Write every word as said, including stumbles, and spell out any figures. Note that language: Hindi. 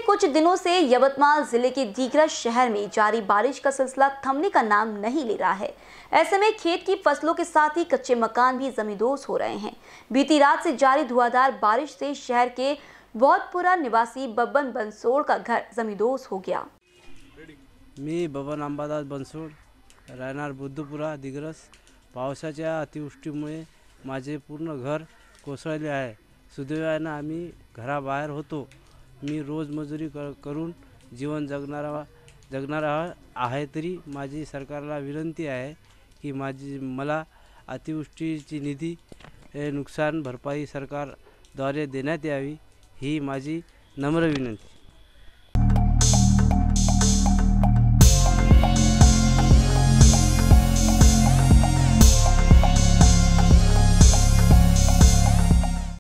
कुछ दिनों से यवतमाल जिले के दीघरज शहर में जारी बारिश का सिलसिला थमने का नाम नहीं ले रहा है। ऐसे में खेत की फसलों के साथ ही कच्चे मकान भी जमींदोज हो रहे हैं। बीती रात से जारी धुआंधार बारिश से शहर के बहुतपुरा निवासी बबन बंसोड़ का घर जमींदोज हो गया। मी बबन अंबादास बनसोड, राहणार बुद्धपुरा दीघरज। पावसाच्या अतिवृष्टीमुळे माझे पूर्ण घर कोसळले आहे। सुदैवाने आम्ही घराबाहेर होतो। मी रोज मजुरी कर करून जीवन जगणारा जगणारा आहे, तरी माझी सरकारला विनंती आहे की माझी मला अतिवृष्टीची निधी नुकसान भरपाई सरकारद्वारे देण्यात यावी, ही माझी नम्र विनंती।